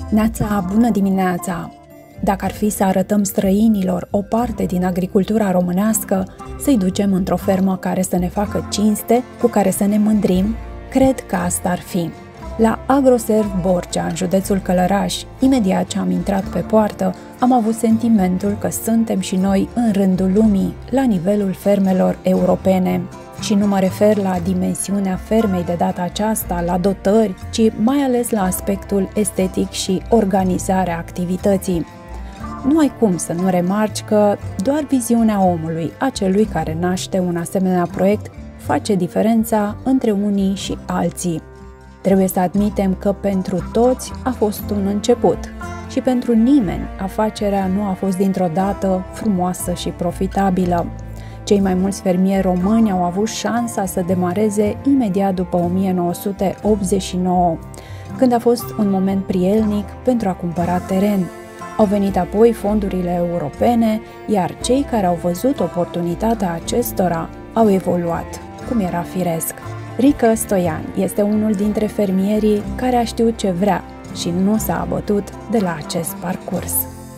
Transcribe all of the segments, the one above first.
Neața, bună dimineața! Dacă ar fi să arătăm străinilor o parte din agricultura românească, să-i ducem într-o fermă care să ne facă cinste, cu care să ne mândrim, cred că asta ar fi. La Agroserv Borcea, în județul Călăraș, imediat ce am intrat pe poartă, am avut sentimentul că suntem și noi în rândul lumii, la nivelul fermelor europene. Și nu mă refer la dimensiunea fermei de data aceasta, la dotări, ci mai ales la aspectul estetic și organizarea activității. Nu ai cum să nu remarci că doar viziunea omului, a celui care naște un asemenea proiect, face diferența între unii și alții. Trebuie să admitem că pentru toți a fost un început și pentru nimeni afacerea nu a fost dintr-o dată frumoasă și profitabilă. Cei mai mulți fermieri români au avut șansa să demareze imediat după 1989, când a fost un moment prielnic pentru a cumpăra teren. Au venit apoi fondurile europene, iar cei care au văzut oportunitatea acestora au evoluat, cum era firesc. Rică Stoian este unul dintre fermierii care a știut ce vrea și nu s-a abătut de la acest parcurs.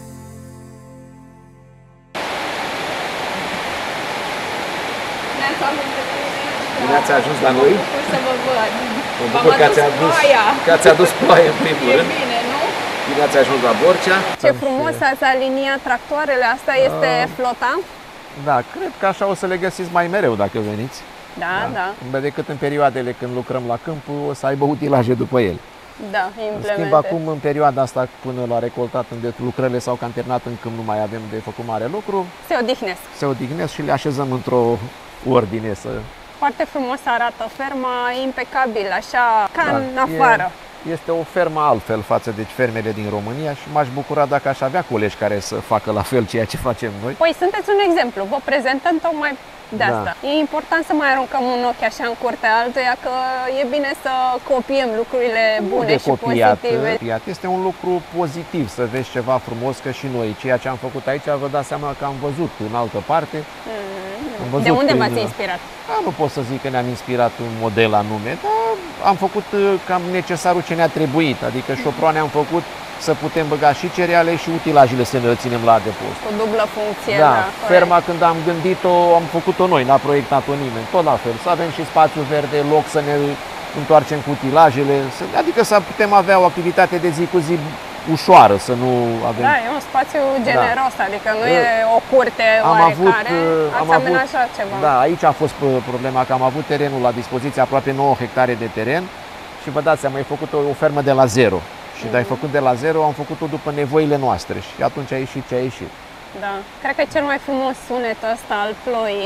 Bine ați ajuns la noi? Să vă văd. Mă bucur că ați adus ploaie în primul rând. E bine, nu? Bine ați ajuns la Borcea. Ce frumos ați aliniat tractoarele. Asta este flota? Da, cred că așa o să le găsiți mai mereu dacă veniți. Da. Decât în perioadele când lucrăm la câmp, o să aibă utilaje după el. Da, În schimb, acum, în perioada asta, până la recoltat, unde lucrările s-au cam terminat, în câmp nu mai avem de făcut mare lucru. Se odihnesc și le așezăm într-o ordine să... Foarte frumos arată ferma, impecabil, așa, ca în afară. Este o fermă altfel față de fermele din România și m-aș bucura dacă aș avea colegi care să facă la fel ceea ce facem noi. Păi sunteți un exemplu, vă prezentăm tocmai de asta. E important să mai aruncăm un ochi așa în curtea altuia, că e bine să copiem lucrurile bune și pozitive. Este un lucru pozitiv să vezi ceva frumos, că și noi, ceea ce am făcut aici, vă dați seama că am văzut în altă parte. De unde v-ați inspirat? Nu pot să zic că ne-am inspirat un model anume, dar am făcut cam necesarul ce ne-a trebuit, adică șoproane am făcut să putem băga și cereale și utilajele să ne le ținem la adăpost. Cu dublă funcție, da. Ferma când am gândit-o, am făcut-o noi, n-a proiectat-o nimeni, tot la fel, să avem și spațiu verde, loc să ne întoarcem cu utilajele, adică să putem avea o activitate de zi cu zi ușoară, să nu avem... Da, e un spațiu generos, adică nu e o curte oarecare, ați amenajat ceva. Da, aici a fost problema, că am avut terenul la dispoziție, aproape 9 hectare de teren și vă dați seama, ai făcut o fermă de la zero. Și de-ai făcut de la zero, am făcut-o după nevoile noastre și atunci a ieșit ce a ieșit. Da, cred că e cel mai frumos sunet ăsta al ploii.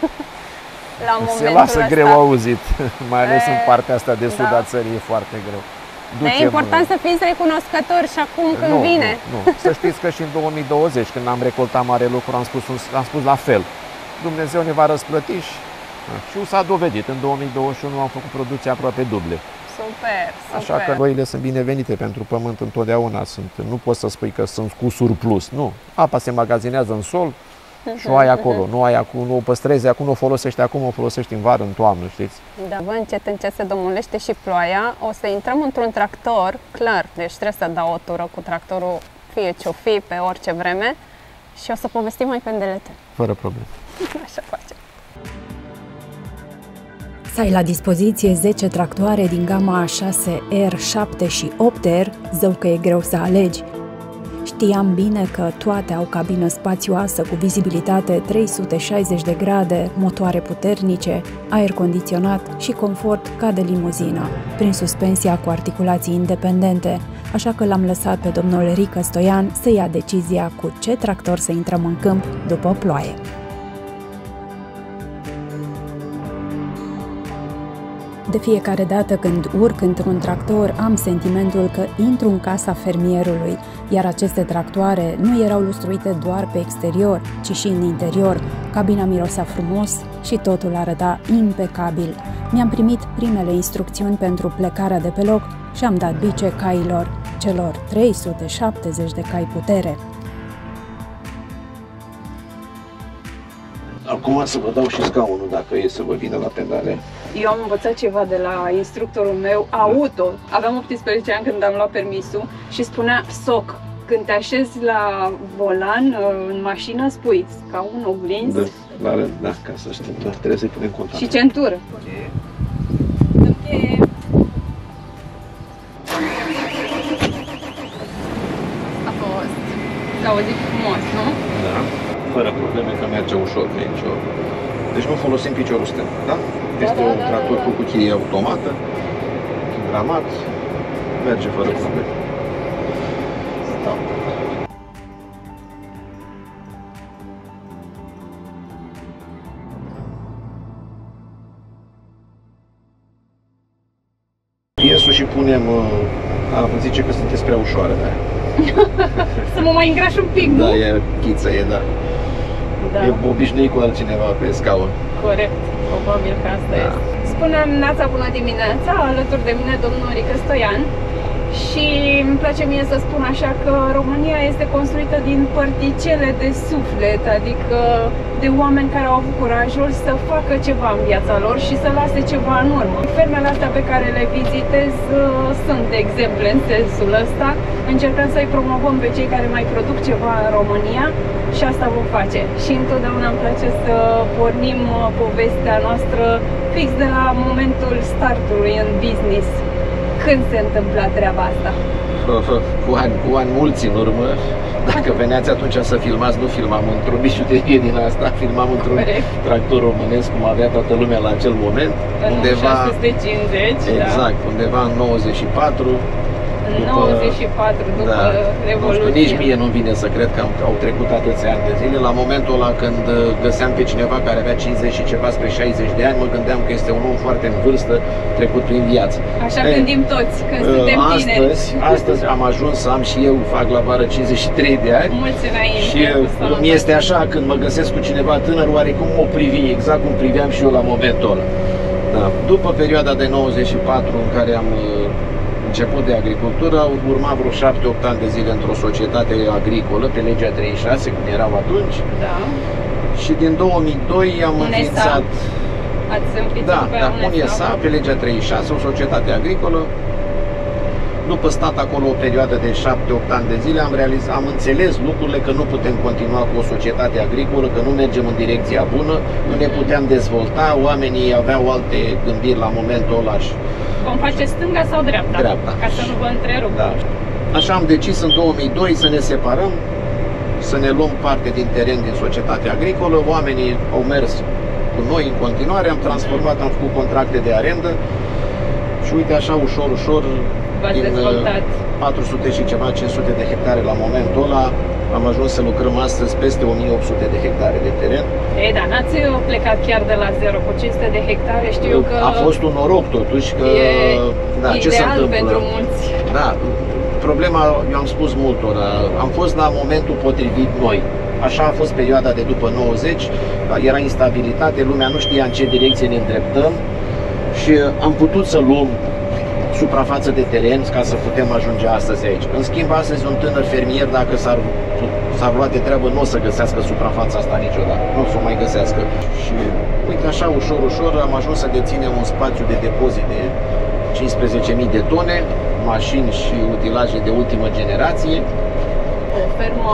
La momentul se lasă ăsta. Greu auzit, mai ales în partea asta de sud a țării, e foarte greu. E important să fiți recunoscători și acum când vine. Nu. Să știți că și în 2020, când am recoltat mare lucru, am spus la fel. Dumnezeu ne va răsplăti și s-a dovedit. În 2021 am făcut producția aproape duble. Super. Așa că ploile sunt binevenite pentru pământ întotdeauna. Nu poți să spui că sunt cu surplus. Nu. Apa se magazinează în sol și o ai acolo. Nu o păstrezi acum, o folosești acum, o folosești în vară, în toamnă, știți? Da, încet se domolește și ploaia. O să intrăm într-un tractor, clar, deci trebuie să dau o tură cu tractorul, fie ce-o fi, pe orice vreme, și o să povestim mai pendelete. Fără probleme. Așa facem. Să ai la dispoziție 10 tractoare din gama 6R, 7 și 8R, zău că e greu să alegi. Știam bine că toate au cabină spațioasă cu vizibilitate 360 de grade, motoare puternice, aer condiționat și confort ca de limuzină, prin suspensia cu articulații independente, așa că l-am lăsat pe domnul Rică Stoian să ia decizia cu ce tractor să intrăm în câmp după ploaie. De fiecare dată când urc într-un tractor, am sentimentul că intru în casa fermierului, iar aceste tractoare nu erau lustruite doar pe exterior, ci și în interior. Cabina mirosea frumos și totul arăta impecabil. Mi-am primit primele instrucțiuni pentru plecarea de pe loc și am dat bice cailor, celor 370 de cai putere. Acum să vă dau și scaunul dacă e să vă vină la pedale. Eu am învățat ceva de la instructorul meu auto. Aveam 18 ani când am luat permisul și spunea soc. Când te așezi la volan, în mașină, spui scaun, oglinzi. Da, ca să știm, da, trebuie să-i punem contact. Și centură. A fost. S-a auzit frumos, nu? Da, fără probleme, că merge ușor, nu e nicio... Deci nu folosim piciorul stâng, da? Este un tractor cu cutie automată, dramat, merge fără probleme. Stop. Piesul și punem, zice că sunteți prea ușoare, da? Să mă mai îngraș un pic, nu? Da, e chiță, e, da. E obișnuit cu altcineva pe scaun. Corect, probabil că asta este. Spuneam, Neața, bună dimineața, alături de mine domnul Rică Stoian. Și îmi place mie să spun așa că România este construită din părticele de suflet, adică de oameni care au avut curajul să facă ceva în viața lor și să lase ceva în urmă. Fermele astea pe care le vizitez sunt exemple în sensul ăsta. Încercăm să-i promovăm pe cei care mai produc ceva în România și asta vom face. Și întotdeauna îmi place să pornim povestea noastrstră fix de la momentul startului în business. Când se întâmpla treaba asta? Cu ani mulți în urmă. Dacă veneați atunci să filmați, nu filmam într-o bijuterie din asta, filmam într-un tractor românesc, cum avea toată lumea la acel moment. În undeva, 650, exact, da. Undeva în 94. În 94, după Revoluție. Nici mie nu vine să cred că au trecut atâția ani de zile. La momentul ăla când găseam pe cineva care avea 50 și ceva spre 60 de ani, mă gândeam că este un om foarte în vârstă, trecut prin viață. Așa gândim toți când suntem tineri. Astăzi am ajuns să am și eu, fac la vară 53 de ani. Mulți înainte. Și mi este așa, când mă găsesc cu cineva tânăr, oarecum o privi, exact cum priveam și eu la momentul ăla. Da. După perioada de 94 în care am început de agricultură, au urmat vreo 7-8 ani de zile într-o societate agricolă, pe legea 36, cum erau atunci. Da. Și din 2002 am înființat... Ați înființat pe UNESA, pe legea 36, o societate agricolă. După stat acolo o perioadă de 7-8 ani de zile, am înțeles lucrurile că nu putem continua cu o societate agricolă, că nu mergem în direcția bună, nu ne puteam dezvolta, oamenii aveau alte gândiri la momentul ăla. Vom face stânga sau dreapta? Dreapta. Ca să nu vă întrerup. Da. Așa am decis în 2002 să ne separăm, să ne luăm parte din teren din societatea agricolă. Oamenii au mers cu noi în continuare, am transformat, am făcut contracte de arendă și uite așa ușor, ușor, din 400 și ceva, 500 de hectare la momentul ăla, am ajuns să lucrăm astăzi peste 1800 de hectare de teren. Ei, dar n-ați plecat chiar de la zero, cu 500 de hectare, știu eu că... A fost un noroc totuși, că... E ce se ideal întâmplă? pentru mulți. Da, problema, eu am spus multora, am fost la momentul potrivit noi. Așa a fost perioada de după 90, era instabilitate, lumea nu știa în ce direcție ne îndreptăm și am putut să luăm suprafață de teren ca să putem ajunge astăzi aici. În schimb, astăzi un tânăr fermier, dacă s-ar lua de treabă, nu o să găsească suprafața asta niciodată. Nu o să o mai găsească. Și uite așa, ușor, ușor, am ajuns să deținem un spațiu de depozit de 15.000 de tone, mașini și utilaje de ultimă generație. O fermă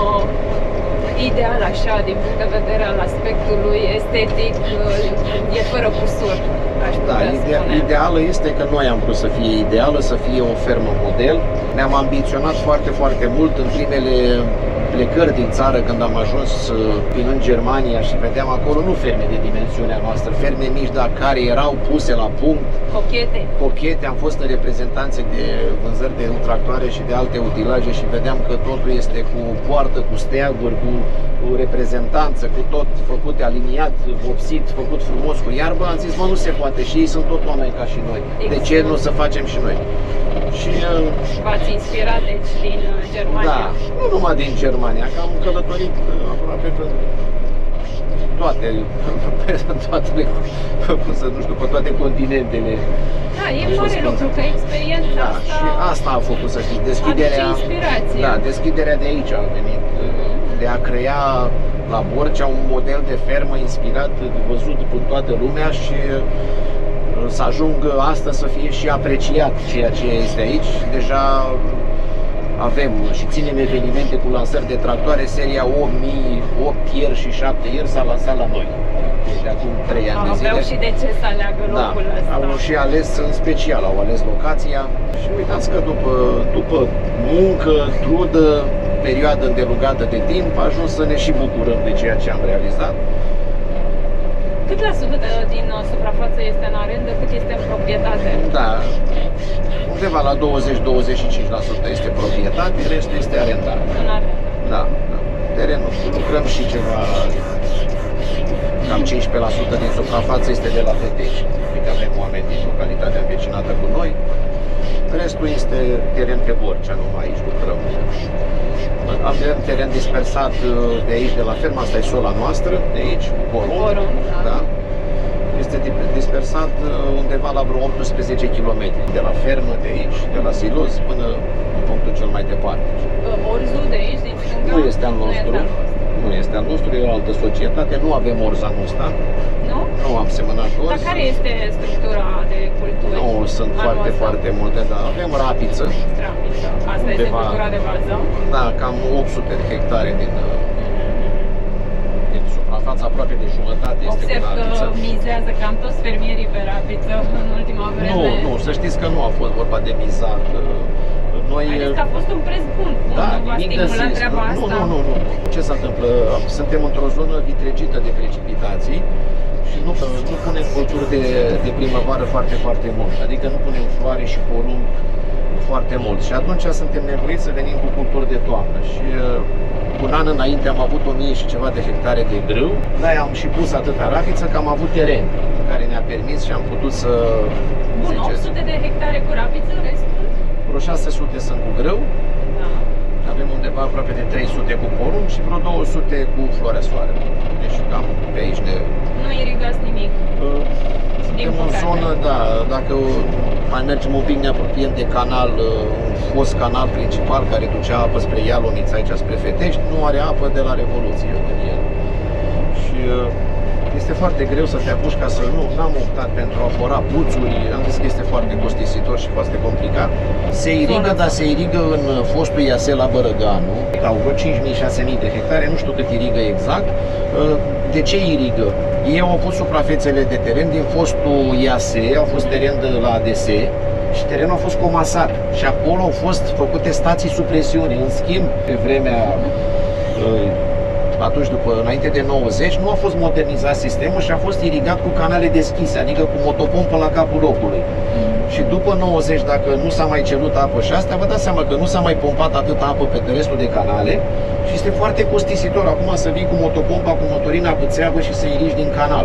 ideal așa, din punct de vedere al aspectului estetic, e fără cusur. Da, ideală este că noi am vrut să fie ideală, să fie o fermă model. Ne-am ambiționat foarte, foarte mult în primele plecări din țară, când am ajuns în Germania și vedeam acolo nu ferme de dimensiunea noastră, ferme mici, dar care erau puse la punct. Cochete. Am fost în reprezentanțe de vânzări de tractoare și de alte utilaje și vedeam că totul este cu poartă, cu steaguri, cu reprezentanță, cu tot făcut aliniat, vopsit, făcut frumos cu iarbă. Am zis, mă, nu se poate și ei sunt tot oameni ca și noi. De ce nu să facem și noi? Și v-ați inspirat deci din Germania? Da, nu numai din Germania, că am călătorit aproape pe toate, pe toate continentele. Da, e mare lucru, că experiența asta... Și asta a făcut, să știți, deschiderea... inspirație. Da, deschiderea de aici a venit. de a crea la Borcea un model de fermă inspirat, văzut în toată lumea și să ajungă astăzi să fie și apreciat ceea ce este aici. Deja avem și ținem evenimente cu lansări de tractoare, seria 8000, 8 ieri și 7 ieri s-a lansat la noi. Deci de acum 3 ani de zile. Aveau și de ce să aleagă locul ăsta. Au și ales, în special, au ales locația. Și uitați că după muncă, trudă, perioadă îndelungată de timp, a ajuns să ne și bucurăm de ceea ce am realizat. Cât la sută din suprafață este în arendă, cât este în proprietate? Da, undeva la 20-25% este proprietate, restul este arendat. În arendă. Da, da. Terenul, lucrăm și ceva, cam 15% din suprafață este de la Peteci, adică avem oameni din localitatea învecinată cu noi. Restul este teren pe Borcea, numai aici lucrăm. Avem teren dispersat de aici, de la fermă, asta e sola noastră, de aici, Porun, da. Este dispersat undeva la vreo 18 km de la fermă, de aici, de la silos, până în punctul cel mai departe. Orzul de aici, din stânga? Nu este al nostru. Nu este al nostru, e o altă societate, nu avem orz anul ăsta. Nu? Nu am semănat orz. Dar care este structura de culturi? Nu sunt foarte multe, dar avem rapiță. Rapiță. Asta este cultura de bază? Da, cam 800 de hectare din suprafața, aproape de jumătate este Observ cu rapiță. că mizează cam toți fermierii pe rapiță în ultima vreme. Nu, să știți că nu a fost vorba de mizat. Noi, Haideți că a fost un preț bun. Da, nu v-a stimulat treaba asta? Nu. Ce se întâmplă? Suntem într-o zonă vitregită de precipitații și nu punem culturi de primăvară foarte mult. Adică nu punem floare și porumb foarte mult. Și atunci suntem nevoiți să venim cu culturi de toamnă. Și un an înainte am avut 1000 și ceva de hectare de grâu. Da, am și pus atâta rapiță că am avut teren care ne-a permis și am putut să... Bun, 800 de hectare cu rapiță, restul? Vreo 600 sunt cu grâu. Da. Avem undeva aproape de 300 cu porumb și vreo 200 cu floarea soare. Deci cam pe aici ne... Nu irigați nimic? Suntem în zonă, da, dacă mai mergem un pic, ne apropiem de canal, un fost canal principal care ducea apă spre Ialonița, aici spre Fetești, nu are apă de la Revoluție în el. Și este foarte greu să te apuci ca să nu, n-am optat pentru a fora puțuri, am zis că este foarte costisitor și foarte complicat. Se irigă, dar se irigă în fostul Iasel la Bărăganu, au vreo 5.000-6.000 de hectare, nu știu cât irigă exact. De ce irigă? Ei au pus suprafețele de teren din fostul IASE, au fost teren de la ADS și terenul a fost comasat și acolo au fost făcute stații sub presiune. În schimb, pe vremea atunci, înainte de 90, nu a fost modernizat sistemul și a fost irigat cu canale deschise, adică cu motopompă la capul locului. Și după 90, dacă nu s-a mai cerut apă și astea, vă dați seama că nu s-a mai pompat atâta apă pe restul de canale și este foarte costisitor acum să vii cu motopompa, cu motorina pe țeavă și să irigi din canal.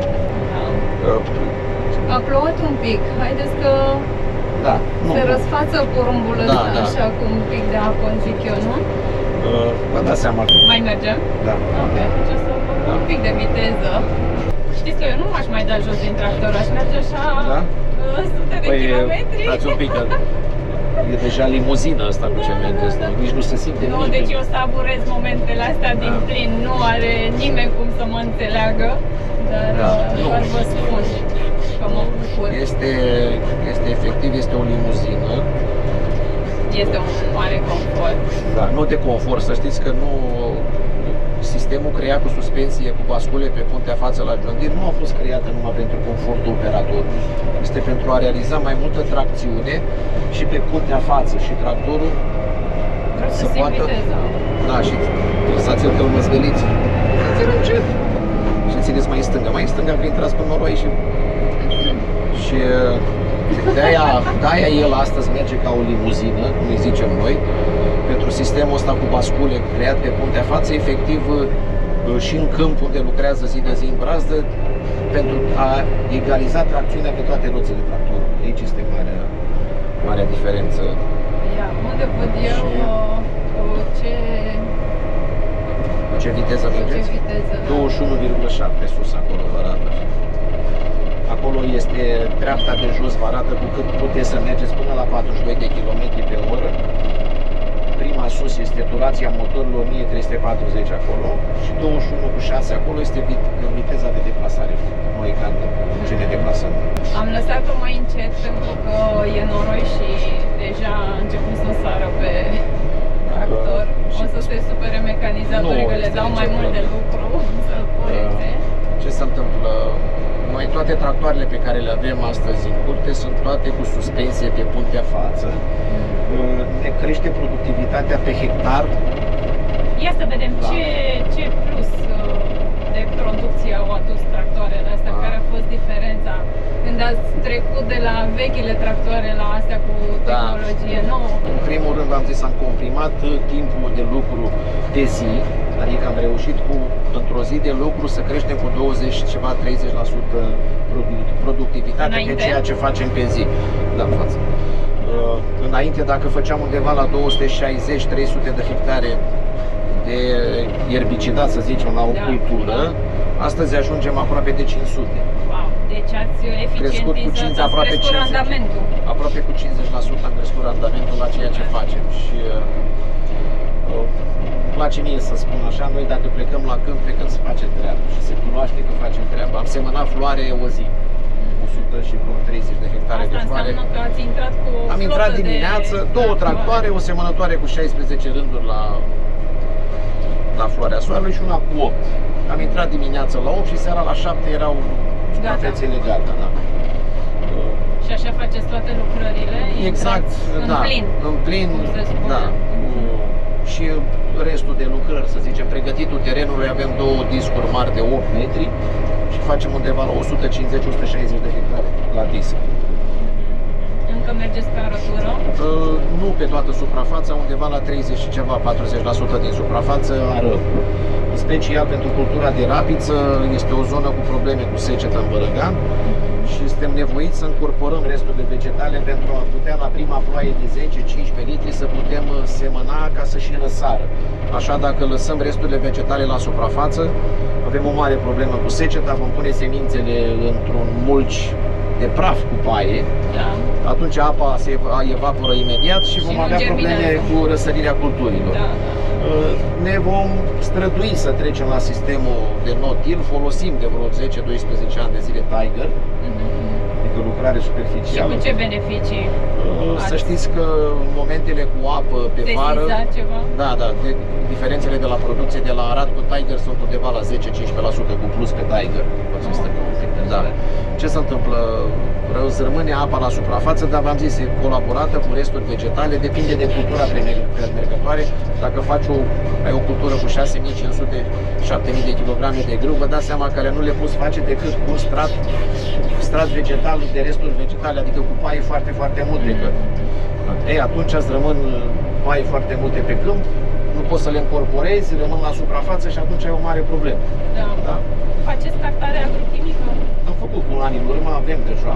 A plouat un pic, haideți că se răsfață porumbul ăsta, așa cu un pic de apă, zic eu, nu? Vă dați seama că... Mai mergem? Da. Ok, atunci o să un pic de viteză. Știți că eu nu m-aș mai da jos din tractor, aș merge așa sute de kilometri. Stați un pic, că e deja limuzină asta cu ce mergeți, nici nu se simte nimic. Nu, deci eu savurez momentele astea din plin, nu are nimeni cum să mă înțeleagă, dar doar vă spun că mă bucur. Este efectiv, este o limuzină. Este un mare confort. Da, nu de confort, să știți că nu... Sistemul creat cu suspensie, cu bascule pe puntea față la John Deere nu a fost creată numai pentru confortul operatorului. Este pentru a realiza mai multă tracțiune și pe puntea față și tractorul să poată... Da, și lăsați-l pe măzgăliți. Lăsați-l încet. Și țineți mai în stânga. Mai în stânga că intrați pe noroi și de-aia el astăzi merge ca o limuzină, cum îi zicem noi, pentru sistemul ăsta cu bascule creat pe puntea față, efectiv și în câmp unde lucrează zi de zi în brazdă, pentru a egaliza tracțiunea pe toate roțile tractorului. Aici este marea diferență. Ia, unde văd eu ce viteză mergeți? 21,7 sus acolo vă arată. Acolo este dreapta de jos, vă arată cu cât puteți să mergeți până la 42 de km pe oră. Prima sus este turația motorului 1340 acolo și 21,6 acolo este viteza de deplasare. Noi cantăm ce ne deplasăm. Am lăsat-o mai încet pentru că e noroi și deja a început să sară pe tractor. O să se supere mecanizatorii că le dau mai mult de lucru să-l curețe. Ce se întâmplă? Noi toate tractoarele pe care le avem astăzi în curte sunt toate cu suspensie pe puntea față. Ne crește productivitatea pe hectar. Ia să vedem ce plus de producție au adus tractoarele astea, care a fost diferența când ați trecut de la vechile tractoare la astea cu tehnologie nouă? În primul rând, am zis, am comprimat timpul de lucru de zi, adică am reușit într-o zi de lucru să creștem cu 20 ceva 30% productivitatea pe ceea ce facem pe zi. Da, în față. Înainte, dacă făceam undeva la 260-300 de hectare de erbicidat, să zicem, la o cultură, astăzi ajungem aproape de 500. Wow, deci ați eficientizat, ați crescut randamentul. Aproape cu 50% am crescut randamentul la ceea ce facem și îmi place mie să spun așa, noi dacă plecăm la câmp, plecăm să facem treabă și se cunoaște că facem treabă. Am semănat floare o zi, 100 și vreo 30 de hectare de floare. Asta înseamnă că ați intrat cu o Am intrat dimineață, două tractoare, o semănătoare cu 16 rânduri la floarea soarelui și una cu 8. Am intrat dimineața la 8 și seara la 7 erau suprafețele gata. Da. Și așa faceți toate lucrările? Exact, da. În plin, da. Și restul de lucrări, să zicem, pregătitul terenului, avem două discuri mari de 8 metri și facem undeva la 150-160 de hectare la disc. Încă mergeți pe arătură? Nu pe toată suprafața, undeva la 30 și ceva, 40% din suprafață ară. În special pentru cultura de rapiță, este o zonă cu probleme cu secetă în Bărăgan și suntem nevoiți să încorporăm restul de vegetale pentru a putea la prima ploaie de 10-15 litri să putem semăna ca să și răsară. Așa, dacă lăsăm resturile vegetale la suprafață, avem o mare problemă cu seceta, vom pune semințele într-un mulci de praf cu paie, atunci apa se evaporă imediat și vom avea probleme cu răsărirea culturilor. Ne vom strădui să trecem la sistemul de no-till, folosim de vreo 10-12 ani de zile Tiger, adică lucrare superficială. Și cu ce beneficii? Să știți că în momentele cu apă pe vară, ceva? Da, diferențele de la producție de la Arad cu Tiger sunt undeva la 10-15% cu plus pe Tiger. Da. Ce se întâmplă? Rămâne apa la suprafață, dar v-am zis, e colaborată cu resturi vegetale, depinde de cultura premergătoare. Dacă ai o cultură cu 6500-7000 de kilograme de grâu, vă dați seama că nu le poți face decât cu un strat vegetal de resturi vegetale, adică cu paie foarte, foarte multe. Atunci îți rămân paie foarte multe pe câmp, nu poți să le încorporezi, rămân la suprafață și atunci ai o mare problemă. Da. Faceți tractare agrochimică? Am făcut cu un an în urmă, avem deja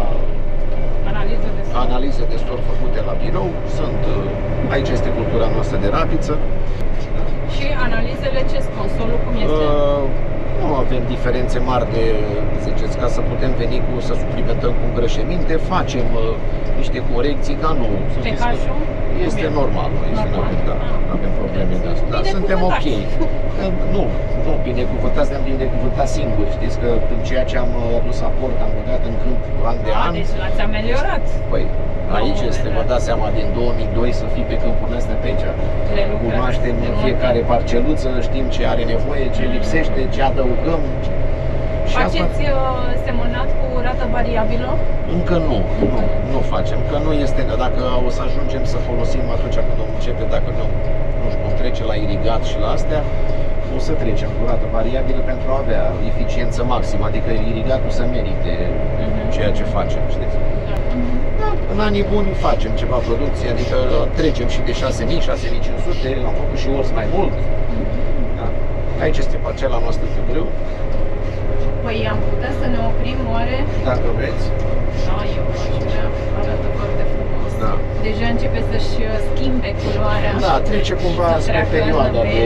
analize de sol făcute la birou. Aici este cultura noastră de rapiță. Și analizele ce spun? Solul cum este? Nu avem diferențe mari de, ziceți, ca să putem veni să suplimentăm cu îngrășăminte, facem niște corecții, dar nu. pH-ul? Este normal, nu avem probleme de asta. Dar suntem ok. Nu, binecuvântați, ne-am binecuvântat singuri. Știți că în ceea ce am adus aport, am băgat în câmp an de an. Deci l-ați ameliorat. Păi, aici este, vă dați seama, din 2002 să fii pe câmpurile astea pe aici. Cunoaștem fiecare parceluță, știm ce are nevoie, ce lipsește, ce adăugăm. Faceți semănat cu rată variabilă? Încă nu facem, că nu este, dacă o să ajungem să folosim atunci când vom începe, dacă vom trece la irigat și la astea, o să trecem cu rată variabilă pentru a avea eficiență maximă, adică irigatul să merite ceea ce facem, știți? În anii buni facem ceva producție, adică trecem și de 6000, 6500, am făcut și ors mai mult. Aici este parcela noastră pe grâu. Păi am putea să ne oprim, oare? Dacă vreți. Da, eu aș vrea, arată foarte frumos. Deja începe să-și schimbe culoarea. Da, trece cumva spre perioada de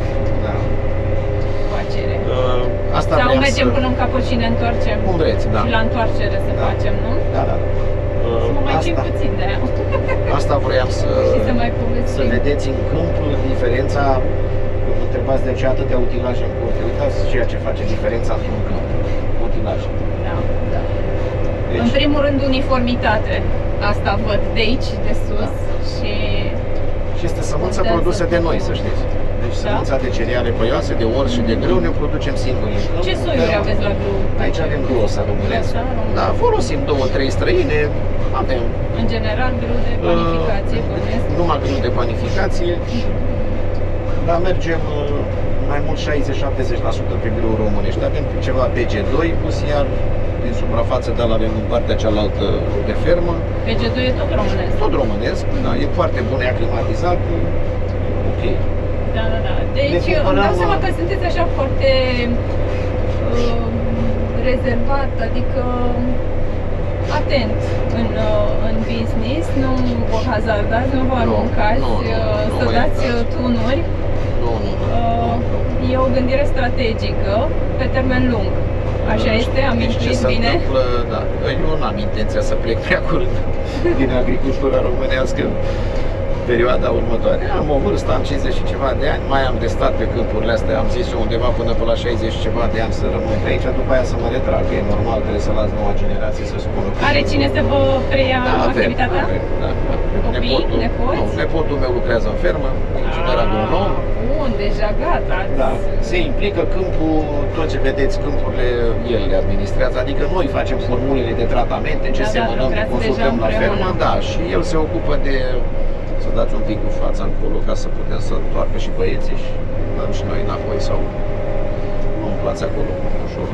coacere. Sau mergem până în capăt și ne întoarcem? Cum vreți, Și la întoarcere să facem, nu? Da. Să mă mai țin puțin de aia. Asta vroiam să vedeți în câmp diferența. Mă întrebați de ce atâtea utilaje în curte. Uitați ceea ce face diferența într-un câmp. Utilaje. Da. Deci, în primul rând, uniformitate. Asta văd de aici, de sus. Și este sămânța produsă de noi, să știți. Deci sămânța de cereale păioase, de orz și de grâu ne producem singuri. Ce soiuri aveți la grâu? Aici avem glosa românesc. Da, folosim 2-3 străine. Avem. În general, grâu de panificație, bănesc. Numai grâu de panificație. Dar mergem mai mult 60-70% pe grâu românești. Avem ceva BG2 plus iar din suprafață, dar avem în partea cealaltă de fermă. BG2 e tot românesc? Tot românesc, da, e foarte bun, e aclimatizat, ok. Da. Deci îmi dau seama că sunteți așa foarte rezervat, adică atent în business, nu vă hazardați, nu vă aruncați, să dați tunuri. E o gândire strategică pe termen lung. Așa este? Am intuit bine? Da. Eu n-am intenția să plec prea curând din agricultura românească perioada următoare. Am o vârstă, am 50 și ceva de ani, mai am de stat pe câmpurile astea, am zis eu undeva până pe la 60 și ceva de ani să rămân pe aici, după aia să mă retrag, că e normal, trebuie să las noua generație să spună. Are cine să vă preia activitatea? Da. Copii? Nepoți? Nepotul meu lucrează în fermă, inginer agronom. Bun, deja gata. Da. Se implică câmpul, tot ce vedeți, câmpurile, el le administrează, adică noi facem formulele de tratamente, ce semănăm, consultăm la fermă, da, și el se ocupă de să dați un pic cu fața încolo ca să putem să întoarcă și băieții și dăm și noi înapoi sau umplați acolo, ușor,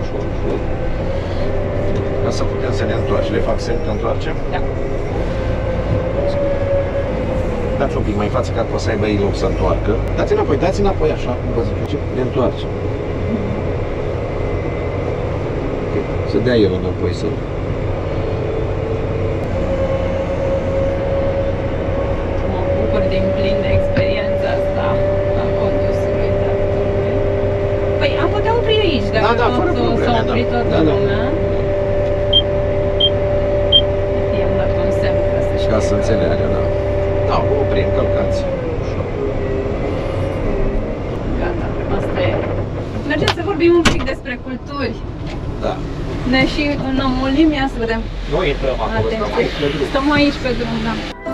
ca să putem să ne întoarcem. Le fac semn că întoarcem? Da. Dați un pic mai în față ca să aibă ei loc să întoarcă. Dați înapoi așa, cum vă zic, ne întoarcem. Okay. Să dea el înapoi să... Din plin de experiența asta a condusului tractorului. Păi am putea opri aici, dacă s-a oprit toată lumea. I-am dat un semn ca să înțeleagă, da. Da, oprim, călcați. Gata, asta e. Mergem să vorbim un pic despre culturi. Da. Ne și înămolim, ia să vedem. Nu intrăm acolo, stăm aici pe drum. Stăm aici pe drum, da.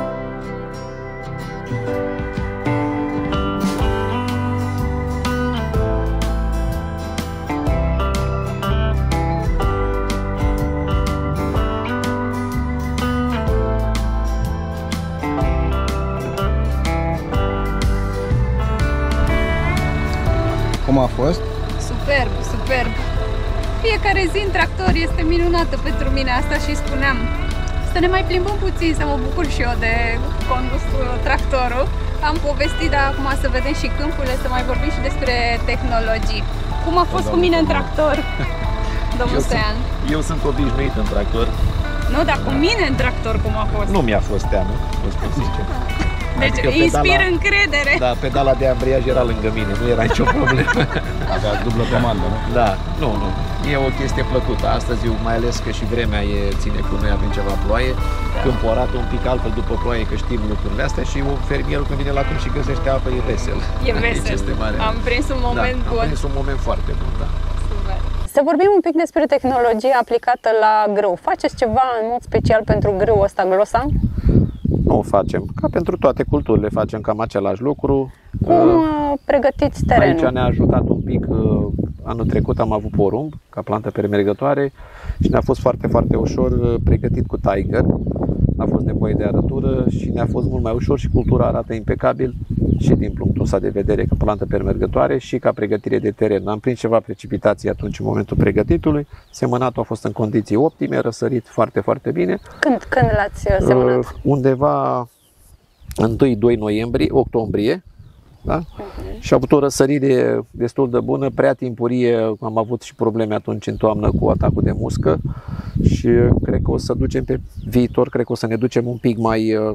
Cum a fost? Superb! Fiecare zi în tractor este minunată pentru mine, asta și spuneam. Să ne mai plimbăm puțin, să mă bucur și eu de condus tractorul. Am povestit, dar acum să vedem și câmpurile, să mai vorbim și despre tehnologii. Cum a fost cu mine în tractor, domnul Stoian? Eu sunt obișnuit în tractor. Nu, dar cu mine în tractor cum a fost? Nu mi-a fost teamă, vă spun sincer. Deci adică inspiră încredere. Da, pedala de ambriaj era lângă mine, nu era nicio problemă. Avea dublă comandă, nu? Da, nu. E o chestie plăcută. Astăzi, mai ales că și vremea ține cu noi, avem ceva ploaie. Da. Câmpul arată un pic altfel după ploaie, că știm lucrurile astea și fermierul când vine la câmp și găsește apă, e vesel. E vesel. Este mare. Am prins un moment bun. Am prins un moment foarte bun, da. Super. Să vorbim un pic despre tehnologia aplicată la grâu. Faceți ceva în mod special pentru grâu ăsta, Glosa? Nu facem. Ca pentru toate culturile facem cam același lucru. Cum pregătiți terenul? Aici ne-a ajutat un pic. Anul trecut am avut porumb ca plantă premergătoare și ne-a fost foarte, foarte ușor pregătit cu Tiger. A fost nevoie de arătură și ne-a fost mult mai ușor și cultura arată impecabil și din punctul ăsta de vedere ca plantă premergătoare și ca pregătire de teren. Am prins ceva precipitații atunci în momentul pregătitului. Semănatul a fost în condiții optime, răsărit foarte, foarte bine. Când l-ați semănat? Undeva în 2 noiembrie, octombrie. Da? Și a avut o răsărire destul de bună, prea timpurie, am avut și probleme atunci în toamnă cu atacul de muscă și cred că o să ducem pe viitor, cred că o să ne ducem un pic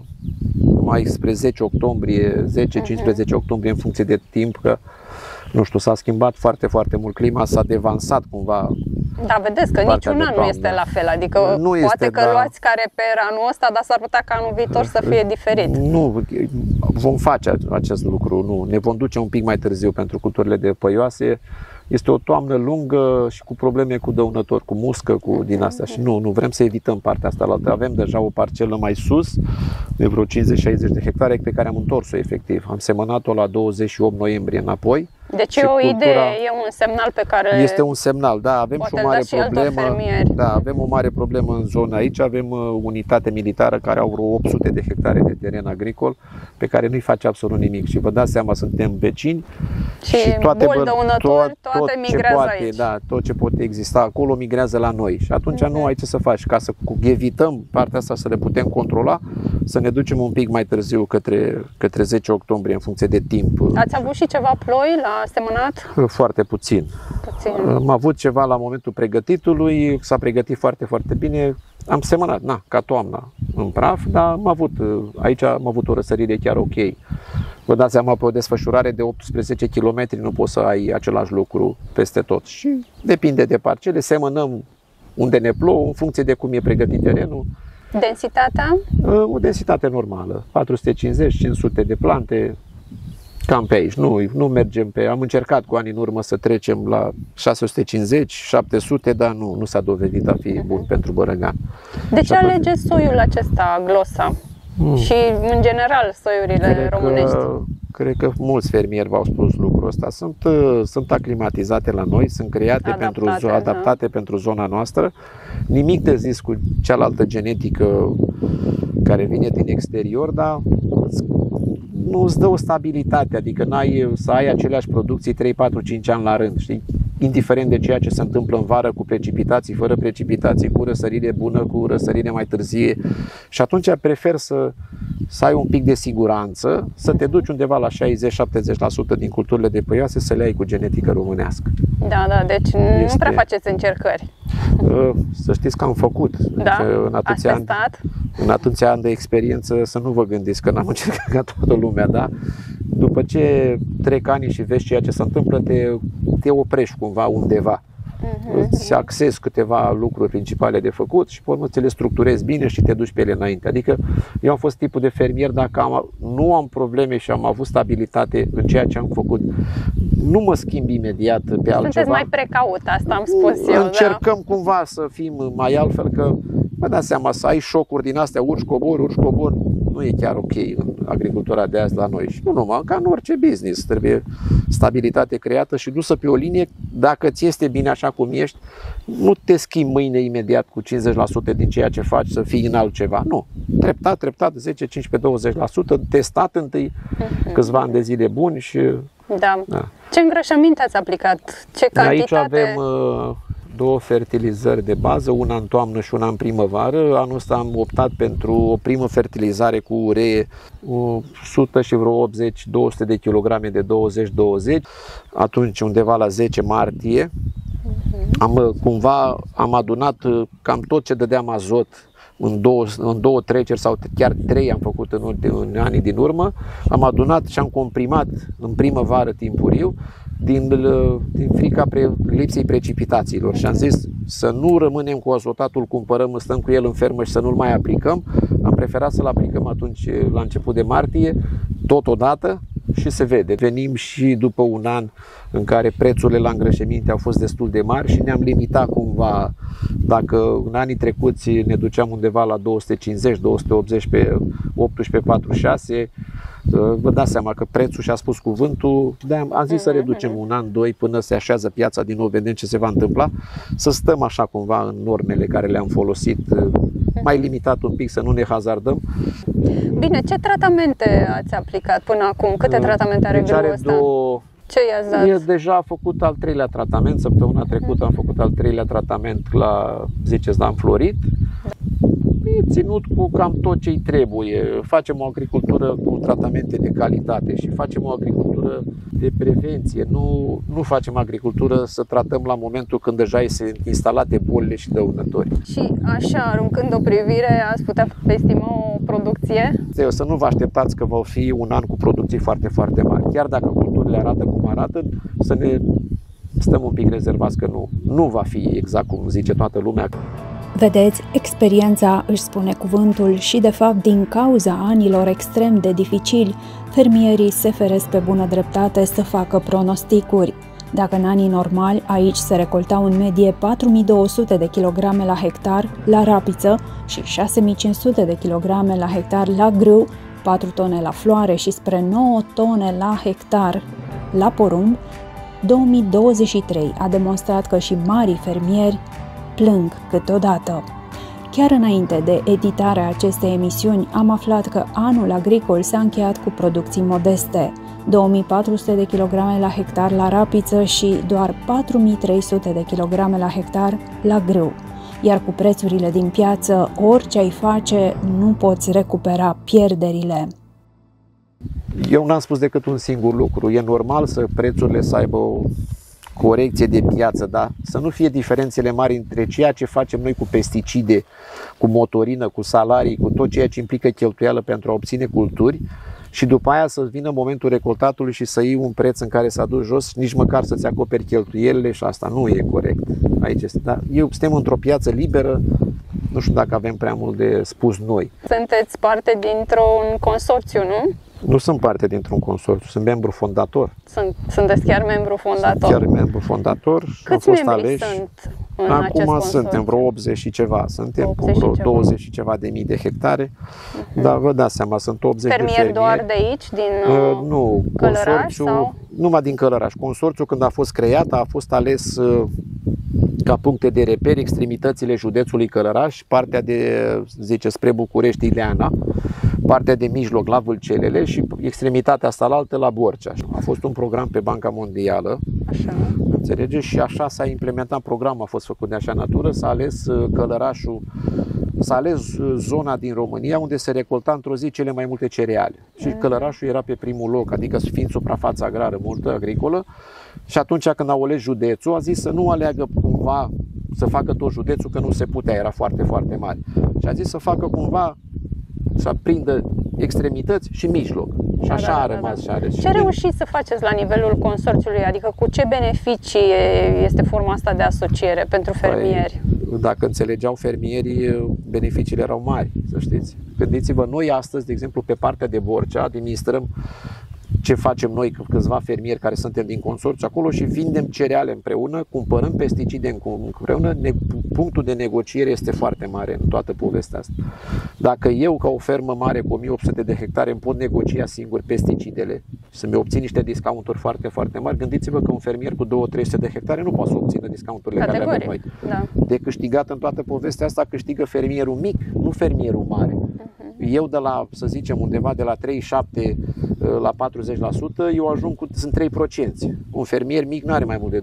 mai spre 10 octombrie, 10-15 octombrie în funcție de timp, că nu știu, s-a schimbat foarte, foarte mult clima, s-a devansat cumva Da, vedeți că niciun an nu este la fel, adică nu poate este, că luați ca reper anul ăsta, dar s-ar putea ca anul viitor să fie diferit. Nu, vom face acest lucru, nu. Ne vom duce un pic mai târziu pentru culturile de păioase. Este o toamnă lungă și cu probleme cu dăunători, cu muscă, cu din astea și nu vrem să evităm partea asta la altă. Avem deja o parcelă mai sus, de vreo 50-60 de hectare pe care am întors-o efectiv. Am semănat-o la 28 noiembrie înapoi. Deci e o idee, e un semnal pe care... Este un semnal, da, avem și o mare problemă. Da, avem o mare problemă în zona aici, avem unitate militară care au vreo 800 de hectare de teren agricol pe care nu-i face absolut nimic și vă dați seama, suntem vecini și toate dăunători, toate migrează aici. Da, tot ce poate exista acolo migrează la noi și atunci nu ai ce să faci, ca să evităm partea asta, să le putem controla, să ne ducem un pic mai târziu către 10 octombrie în funcție de timp. Ați avut și ceva ploi la semănat? Foarte puțin. Am avut ceva la momentul pregătitului, s-a pregătit foarte, foarte bine. Am semănat, ca toamna, în praf, dar aici am avut o răsărire chiar ok. Vă dați seama, pe o desfășurare de 18 km nu poți să ai același lucru peste tot. Și depinde de parcele, semănăm unde ne plouă, în funcție de cum e pregătit terenul. Densitatea? O densitate normală, 450-500 de plante. Cam pe aici, nu mergem pe... Am încercat cu ani în urmă să trecem la 650-700, dar nu s-a dovedit a fi bun pentru Bărăgan. De ce alegeți soiul acesta, Glosa? Și în general soiurile românești? Cred că mulți fermieri v-au spus lucrul ăsta. Sunt aclimatizate la noi, sunt create adaptate pentru zona noastră. Nimic de zis cu cealaltă genetică care vine din exterior, dar nu îți dă o stabilitate, adică n-ai să ai aceleași producții 3, 4, 5 ani la rând, știi? Indiferent de ceea ce se întâmplă în vară cu precipitații, fără precipitații, cu răsărire bună, cu răsărire mai târzie. Și atunci prefer să ai un pic de siguranță, să te duci undeva la 60-70% din culturile de păioase să le ai cu genetică românească. Da, deci nu prea faceți încercări. Să știți că am făcut. Da? În atâția ani de experiență, să nu vă gândiți că n-am încercat ca toată lumea, da? După ce trec ani și vezi ceea ce se întâmplă, te oprești cumva undeva. Îți axezi câteva lucruri principale de făcut și pe urmă ți le structurezi bine și te duci pe ele înainte. Adică eu am fost tipul de fermier, dacă nu am probleme și am avut stabilitate în ceea ce am făcut, nu mă schimb imediat pe altceva. Sunteți mai precaut, asta am spus eu. Încercăm cumva să fim mai altfel, că vă dați seama, să ai șocuri din astea, urci cobori, nu e chiar ok în agricultura de azi la noi. Și nu numai, ca în orice business, trebuie stabilitate creată și dusă pe o linie. Dacă ți este bine așa cum ești, nu te schimbi mâine imediat cu 50% din ceea ce faci să fii în altceva. Nu. Treptat, 10, 15, 20%, testat întâi câțiva ani de zile buni și... Da. Ce îngrășăminte ați aplicat? Ce cantitate? Aici avem 2 fertilizări de bază, una în toamnă și una în primăvară. Anul ăsta am optat pentru o primă fertilizare cu uree, 100 și vreo 80-200 de kilograme de 20-20, atunci undeva la 10 martie. Am adunat cam tot ce dădeam azot în două treceri sau chiar 3 am făcut în anii din urmă. Am adunat și am comprimat în primăvară timpuriu din frica lipsei precipitațiilor și am zis să nu rămânem cu azotatul, cumpărăm, stăm cu el în fermă și să nu-l mai aplicăm. Am preferat să-l aplicăm atunci la început de martie, totodată, și se vede. Venim și după un an în care prețurile la îngrășăminte au fost destul de mari și ne-am limitat cumva. Dacă în anii trecuți ne duceam undeva la 250-280 pe 18-46, vă dați seama că prețul și-a spus cuvântul. De-aia am zis să reducem un an, 2 până se așează piața din nou, vedem ce se va întâmpla, să stăm așa cumva în normele care le-am folosit, mai limitat un pic, să nu ne hazardăm. Bine, ce tratamente ați aplicat până acum? Câte tratamente are grâul ăsta? Ce i-ați dat? Deja a făcut al 3-lea tratament, săptămâna trecută am făcut al 3-lea tratament la, ziceți, la înflorit. E ținut cu cam tot ce-i trebuie. Facem o agricultură cu tratamente de calitate și facem o agricultură de prevenție. Nu facem agricultură să tratăm la momentul când deja sunt instalate bolile și dăunători. Și așa, aruncând o privire, ați putea estima o producție? Să nu vă așteptați că va fi un an cu producții foarte, foarte mari. Chiar dacă culturile arată cum arată, să stăm un pic rezervați că nu va fi exact cum zice toată lumea. Vedeți, experiența își spune cuvântul și, de fapt, din cauza anilor extrem de dificili, fermierii se feresc pe bună dreptate să facă pronosticuri. Dacă în anii normali aici se recoltau în medie 4200 de kilograme la hectar la rapiță și 6500 de kilograme la hectar la grâu, 4 tone la floare și spre 9 tone la hectar la porumb, 2023 a demonstrat că și marii fermieri plâng câteodată. Chiar înainte de editarea acestei emisiuni, am aflat că anul agricol s-a încheiat cu producții modeste, 2400 de kilograme la hectar la rapiță și doar 4300 de kilograme la hectar la grâu. Iar cu prețurile din piață, orice ai face, nu poți recupera pierderile. Eu n-am spus decât un singur lucru. E normal să prețurile să aibă o corecție de piață, da? Să nu fie diferențele mari între ceea ce facem noi cu pesticide, cu motorină, cu salarii, cu tot ceea ce implică cheltuială pentru a obține culturi și după aia să vină momentul recoltatului și să iei un preț în care s-a dus jos, nici măcar să-ți acoperi cheltuielile și asta nu e corect. Aici este, da? Suntem într-o piață liberă, nu știu dacă avem prea mult de spus noi. Sunteți parte dintr-un consorțiu, nu? Nu sunt parte dintr-un consorțiu, sunt membru fondator. Sunteți chiar membru fondator? Sunt chiar membru fondator. Câți membri sunt în acest consorțiu? Acum suntem vreo 80 și ceva, suntem cu vreo 20 și ceva de mii de hectare, dar vă dați seama, sunt 80 fermieri de fermieri. Doar de aici, din nu, Călăraș? Consorțiu, Sau? numai din Călăraș. Consorțiul, când a fost creat, a fost ales ca puncte de reper extremitățile județului Călăraș, partea de, zice, spre București, Ileana, partea de mijloc la Vâlcelele și extremitatea asta la altă la Borcea. A fost un program pe Banca Mondială, Așa. înțelegeți? Și așa s-a implementat programul, a fost făcut de așa natură, s-a ales Călărașul, s-a ales zona din România unde se recolta într-o zi cele mai multe cereale. Și Călărașul era pe primul loc, adică fiind suprafața agrară multă, agricolă, și atunci când au ales județul, a zis să nu aleagă cumva să facă tot județul, că nu se putea, era foarte, foarte mare. Și a zis să facă cumva să prindă extremități și mijloc. Și așa a rămas și a ales. Ce reușiți să faceți la nivelul consorțiului? Adică cu ce beneficii este forma asta de asociere pentru fermieri? Dacă înțelegeau fermierii, beneficiile erau mari, să știți. Gândiți-vă, noi astăzi, de exemplu, pe partea de Borcea, administrăm ce facem noi, câțiva fermieri care suntem din consorțiu acolo și vindem cereale împreună, cumpărăm pesticide împreună, punctul de negociere este foarte mare în toată povestea asta. Dacă eu, ca o fermă mare cu 1800 de hectare, îmi pot negocia singur pesticidele și să-mi obțin niște discounturi foarte, foarte mari, gândiți-vă că un fermier cu 200-300 de hectare nu poate să obțină discounturile care le avem noi. Da. De câștigat în toată povestea asta câștigă fermierul mic, nu fermierul mare. Eu de la, să zicem, undeva de la 37 la 40%, eu ajung sunt 3%. Un fermier mic nu are mai mult de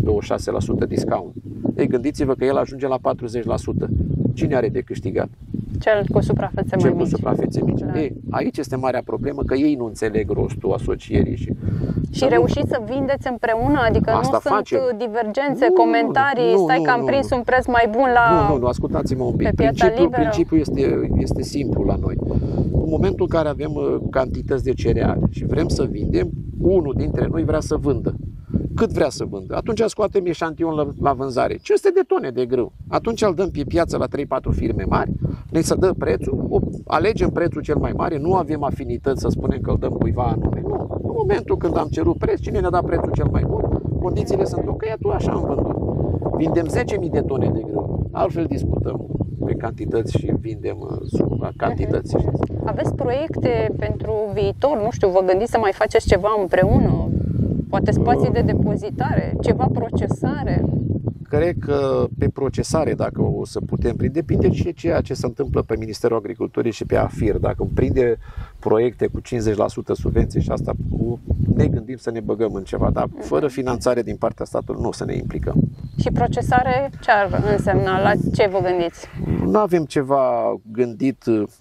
25-26% discount. Ei, gândiți-vă că el ajunge la 40%. Cine are de câștigat? Cel cu suprafețe mai mici. Cel cu suprafețe mici. Da. Ei, aici este marea problemă, că ei nu înțeleg rostul asocierii. Și reușiți să vindeți împreună? Adică asta nu facem. sunt divergențe, comentarii, stai că am prins un preț mai bun la... Nu, ascultați-mă un pic. Pe piața liberă. Principiul este simplu la noi. În momentul în care avem cantități de cereale și vrem să vindem, unul dintre noi vrea să vândă. Cât vrea să vândă? Atunci scoatem eșantion la vânzare. 500 de tone de grâu. Atunci îl dăm pe piață la 3-4 firme mari, ne se dă prețul, alegem prețul cel mai mare, nu avem afinități să spunem că îl dăm cuiva anume. Nu. În momentul când am cerut preț, cine ne-a dat prețul cel mai bun, condițiile sunt ok, tu așa am vândut. Vindem 10.000 de tone de grâu. Altfel discutăm pe cantități și vindem sub cantități. Aveți proiecte pentru viitor? Nu știu, vă gândiți să mai faceți ceva împreună? Poate spații de depozitare, ceva procesare? Cred că pe procesare, dacă o să putem prinde, depinde și ceea ce se întâmplă pe Ministerul Agriculturii și pe AFIR. Dacă îmi prinde proiecte cu 50% subvenții și asta, ne gândim să ne băgăm în ceva, dar fără finanțare din partea statului nu o să ne implicăm. Și procesare ce ar însemna? La ce vă gândiți? Nu avem ceva gândit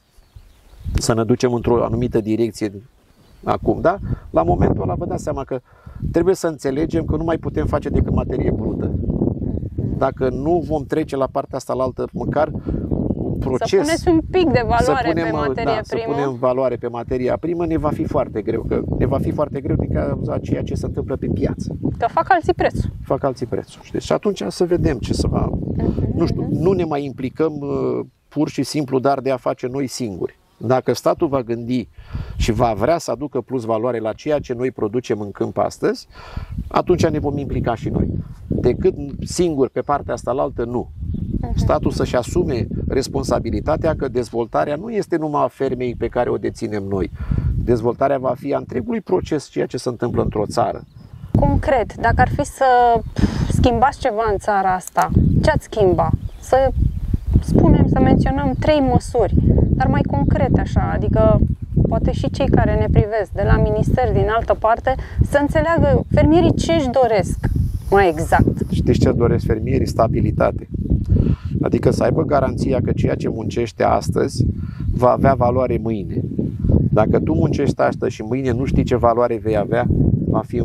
să ne ducem într-o anumită direcție acum, da? La momentul ăla vă dați seama că trebuie să înțelegem că nu mai putem face decât materie brută. Dacă nu vom trece la partea asta la altă, măcar proces. Să puneți un pic de valoare pe materie Să primă. punem valoare pe materia primă, ne va fi foarte greu. Ne va fi foarte greu din cauza ceea ce se întâmplă pe piață. Că fac alții prețul. Fac alții prețul. Știi? Și atunci să vedem ce să va... Nu știu, nu ne mai implicăm pur și simplu, dar de a face noi singuri. Dacă statul va gândi și va vrea să aducă plus valoare la ceea ce noi producem în câmp astăzi, atunci ne vom implica și noi. Decât singur pe partea asta la altă, nu. Statul să-și asume responsabilitatea că dezvoltarea nu este numai a fermei pe care o deținem noi. Dezvoltarea va fi a întregului proces, ceea ce se întâmplă într-o țară. Concret, dacă ar fi să schimbați ceva în țara asta, ce ați schimba? Să spunem, să menționăm 3 măsuri, dar mai concret așa, adică poate și cei care ne privesc de la minister, din altă parte, să înțeleagă fermierii ce își doresc mai exact. Știți ce doresc fermierii? Stabilitate. Adică să aibă garanția că ceea ce muncește astăzi va avea valoare mâine. Dacă tu muncești astăzi și mâine nu știi ce valoare vei avea, va fi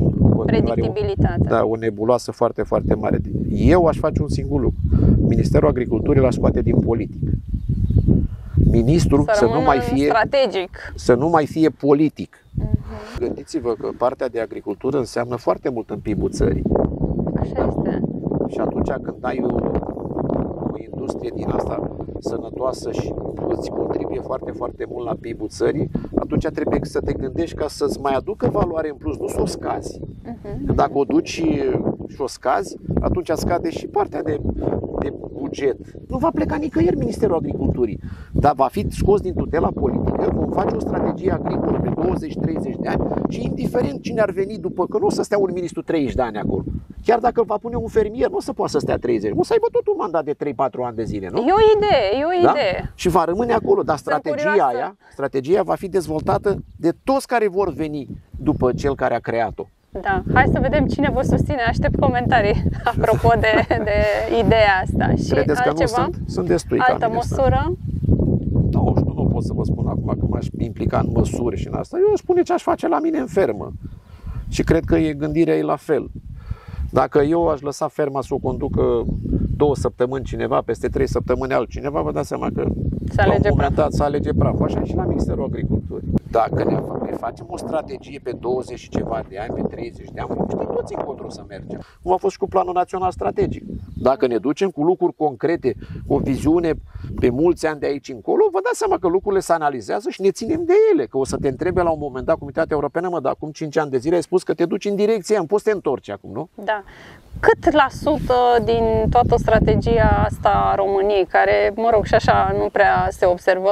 o nebuloasă foarte, foarte mare. Eu aș face un singur lucru. Ministerul Agriculturii l-aș scoate din politică. Ministrul să nu mai fie politic. Gândiți-vă că partea de agricultură înseamnă foarte mult în PIB-ul țării. Așa este. Și atunci când ai o industrie din asta sănătoasă și îți contribuie foarte, foarte mult la PIB-ul țării, atunci trebuie să te gândești ca să-ți mai aducă valoare în plus, nu să o scazi. Dacă o duci și o scazi, atunci scade și partea de buget. Nu va pleca nicăieri Ministerul Agriculturii, dar va fi scos din tutela politică, vom face o strategie agricolă pe 20-30 de ani și indiferent cine ar veni după, că nu o să stea un ministru 30 de ani acolo. Chiar dacă îl va pune un fermier, nu o să poată să stea 30, o să aibă tot un mandat de 3-4 ani de zile, nu? E o idee. Și va rămâne acolo, dar strategia va fi dezvoltată de toți care vor veni după cel care a creat-o. Da, hai să vedem cine vă susține. Aștept comentarii apropo de ideea asta. Și credeți altceva? Că nu sunt destui altă măsură? Nu pot să vă spun acum că m-aș implica în măsuri și în asta. Eu spune ce aș face la mine în fermă. Și cred că gândirea e la fel. Dacă eu aș lăsa ferma să o conducă 2 săptămâni cineva, peste 3 săptămâni altcineva, vă dați seama că la un moment dat să alege praf. Așa și la Ministerul Agriculturii. Dacă ne facem o strategie pe 20 și ceva de ani, pe 30 de ani, vom ști toți încotro să mergem. Cum a fost și cu Planul Național Strategic. Dacă ne ducem cu lucruri concrete, cu o viziune pe mulți ani de aici încolo, vă dați seama că lucrurile se analizează și ne ținem de ele. Că o să te întrebe la un moment dat Comunitatea Europeană, dar acum 5 ani de zile ai spus că te duci în direcția aia, poți să te întorci acum, nu? Da. Cât la sută din toată strategia asta a României, care, mă rog, și așa nu prea se observă,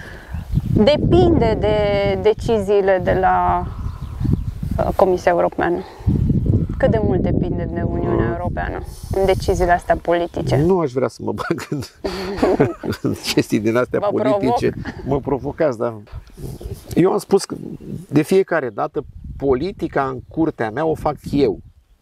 depinde de deciziile de la Comisia Europeană? Cât de mult depinde de Uniunea Europeană în deciziile astea politice? Nu aș vrea să mă bag în chestii din astea politice. Mă provocați, dar eu am spus că de fiecare dată politica în curtea mea o fac eu.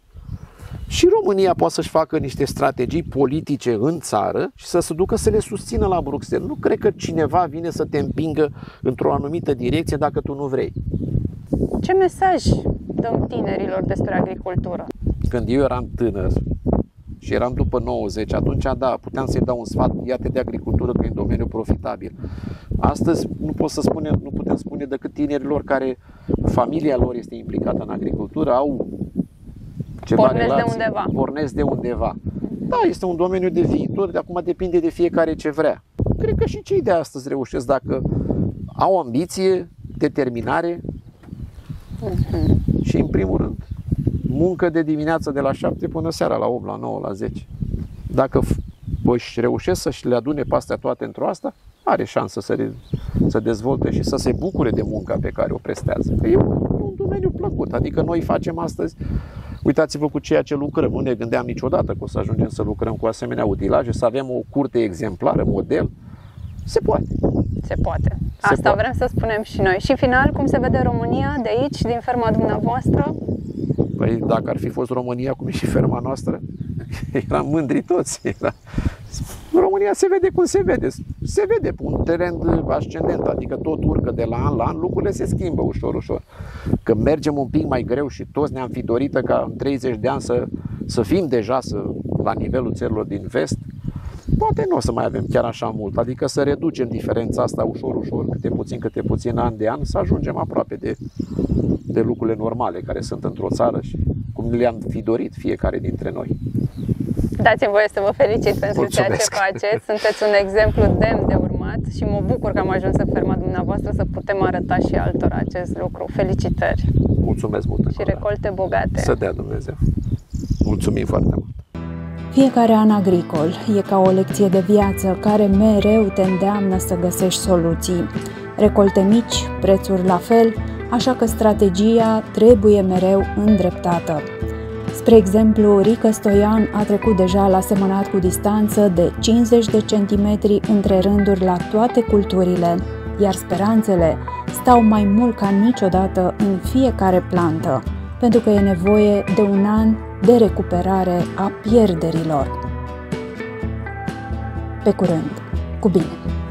Și România poate să-și facă niște strategii politice în țară și să se ducă să le susțină la Bruxelles. Nu cred că cineva vine să te împingă într-o anumită direcție dacă tu nu vrei. Ce mesaj dăm tinerilor despre agricultură? Când eu eram tânăr și eram după 90, atunci da, puteam să-i dau un sfat, ia-te de agricultură că e un domeniu profitabil. Astăzi nu putem spune decât tinerilor care familia lor este implicată în agricultură, au ceva pornesc de undeva. Da, este un domeniu de viitor, de acum depinde de fiecare ce vrea. Cred că și cei de astăzi reușesc dacă au ambiție, determinare și, în primul rând, muncă de dimineață de la 7 până seara la 8, la 9, la 10. Dacă își reușesc să-și le adune pe astea toate într-o asta, are șansă să dezvolte și să se bucure de munca pe care o prestează. Că e un domeniu plăcut, adică noi facem astăzi. Uitați-vă cu ceea ce lucrăm. Nu ne gândeam niciodată că o să ajungem să lucrăm cu asemenea utilaje, să avem o curte exemplară, model. Se poate. Se poate. Asta vrem să spunem și noi. Și în final, cum se vede România de aici, din ferma dumneavoastră? Păi dacă ar fi fost România, cum e și ferma noastră, eram mândri toți. România se vede cum se vede. Se vede pe un teren ascendent, adică tot urcă de la an la an, lucrurile se schimbă ușor, ușor. Că mergem un pic mai greu și toți ne-am fi dorit ca în 30 de ani să fim deja la nivelul țărilor din vest. poate nu o să mai avem chiar așa mult, adică să reducem diferența asta ușor, ușor, câte puțin, an de an, să ajungem aproape de lucrurile normale care sunt într-o țară și cum le-am fi dorit fiecare dintre noi. Dați-mi voie să vă felicit pentru Mulțumesc. ceea ce faceți. Sunteți un exemplu demn de urmat și mă bucur că am ajuns în ferma dumneavoastră să putem arăta și altora acest lucru. Felicitări! Mulțumesc mult! Și recolte bogate! Să dea Dumnezeu! Mulțumim foarte mult! Fiecare an agricol e ca o lecție de viață care mereu te îndeamnă să găsești soluții. Recolte mici, prețuri la fel, așa că strategia trebuie mereu îndreptată. Spre exemplu, Rică Stoian a trecut deja la semănat cu distanță de 50 de centimetri între rânduri la toate culturile, iar speranțele stau mai mult ca niciodată în fiecare plantă, pentru că e nevoie de un an de recuperare a pierderilor. Pe curând, cu bine!